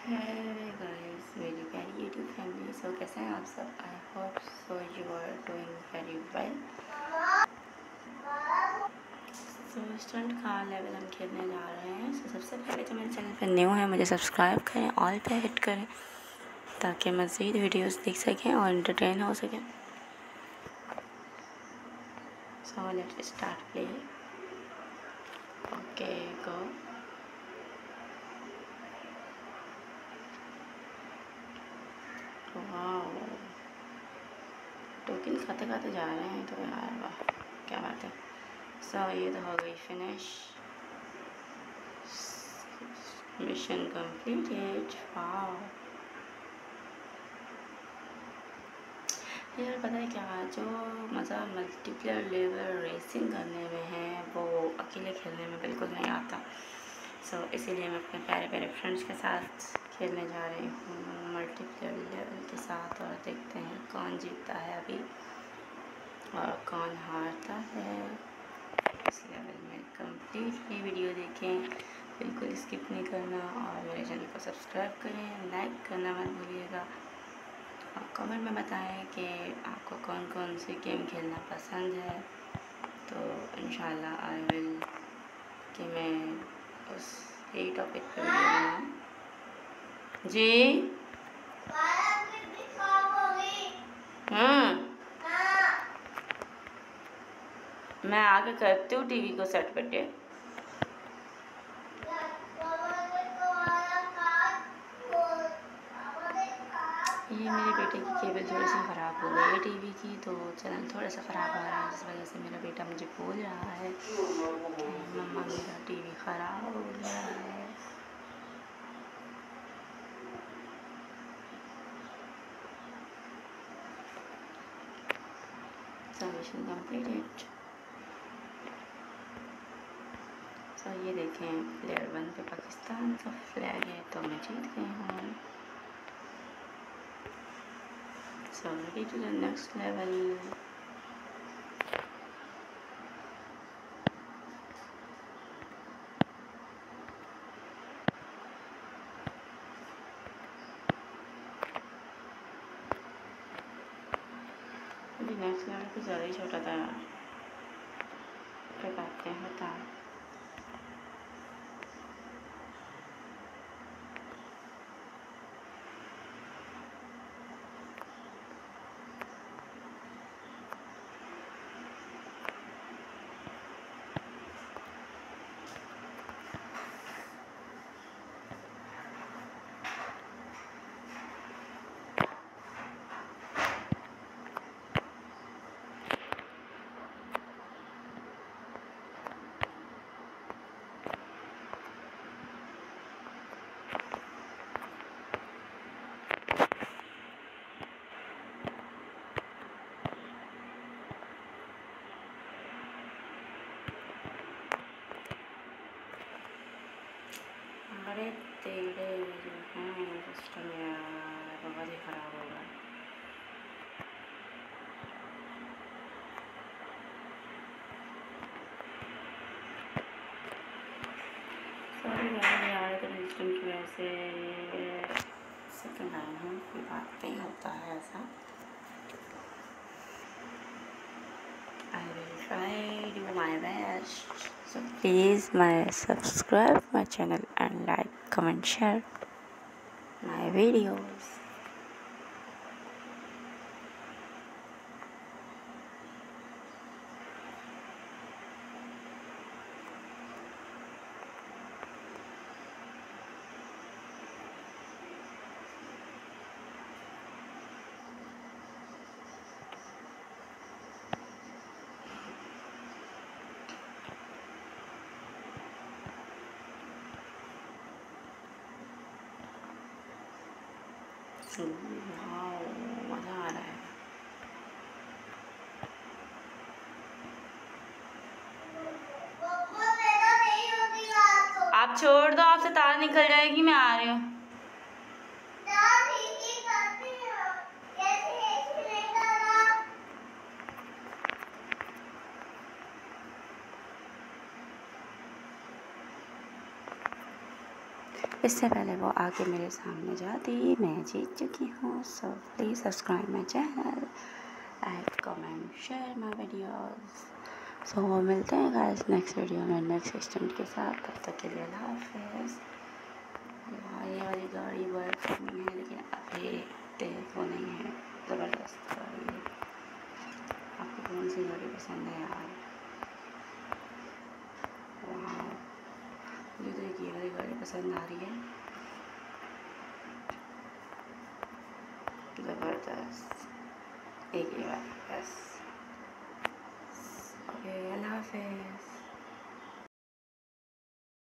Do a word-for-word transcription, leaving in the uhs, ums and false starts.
Hey guys, मेरी प्यारी YouTube family, सो कैसे हैं आप सब? I hope so you are doing very well. So stunt का लेवल हम खेलने जा रहे हैं। सो so, सबसे पहले जो मेरे चैनल पर न्यू है मुझे सब्सक्राइब करें, ऑल पे हिट करें ताकि मज़ीद वीडियोस देख सकें और एंटरटेन हो सकें। So let's start play. Okay go. वाह, टोकन खाते खाते जा रहे हैं तो यार वाह क्या बात है। सो so, ये तो हो गई फिनिश, मिशन कंप्लीटेड। वाह यार, पता है क्या, जो मज़ा मल्टीप्लेयर लेवल रेसिंग करने में है वो अकेले खेलने में बिल्कुल नहीं आता। सो so, इसीलिए मैं अपने प्यारे प्यारे फ्रेंड्स के साथ खेलने जा रही हूँ मल्टीप्लेयर लेवल के साथ, और देखते हैं कौन जीतता है अभी और कौन हारता है इस लेवल में। कंप्लीटली वीडियो देखें, बिल्कुल स्किप नहीं करना, और मेरे चैनल को सब्सक्राइब करें, लाइक करना मत भूलिएगा, और कमेंट में बताएं कि आपको कौन कौन सी गेम खेलना पसंद है। तो इंशाल्लाह आई विल कि मैं उस यही टॉपिक पे वीडियो बनाऊँ। जी हम्म मैं आगे करती हूँ टीवी को सेट बेटे। ये मेरे बेटे की केबल थोड़ी सी ख़राब हो गई है टीवी की, तो चैनल थोड़ा सा ख़राब आ रहा है, जिस वजह से मेरा बेटा मुझे बोल रहा है कि मम्मा मेरा टीवी ख़राब हो गया है। Mission completed. सो ये देखें, प्लेयर वन पे पाकिस्तान का फ्लैग है तो मैं जीत गई हूँ। So ready to the next level. अभी नेक्स्ट लेवल कुछ ज़्यादा ही छोटा था, क्या कहते हैं होता। अरे तेरे जो हैं सिस्टम यार बहुत ही ख़राब होगा। सॉरी यार, यार तेरे सिस्टम की वजह से सेकंड आया हूँ, कोई बात नहीं, होता है ऐसा। I will try do my best. So please my subscribe my channel and like, comment, share my videos. वाह मज़ा आ रहा है। आप छोड़ दो, आपसे तार निकल जाएगी, मैं आ रही हूँ। इससे पहले वो आके मेरे सामने जाती, मैं जीत चुकी हूँ। So please subscribe my channel, like comment share my videos. So मिलते हैं गाइस नेक्स्ट वीडियो में नेक्स्ट स्टंट के साथ। तब तक के लिए अल्लाह हाफिज़। ये वाली गाड़ी वर्क करनी है लेकिन अभी तेज वो नहीं है, ज़बरदस्त गाड़ी है। आपको कौन सी गाड़ी पसंद है यार? वाह, मुझे तो एक ये वाली गाड़ी पसंद आ रही है, ज़बरदस्त। एक ये वाली बस। ओके, अल्लाह हाफिज़।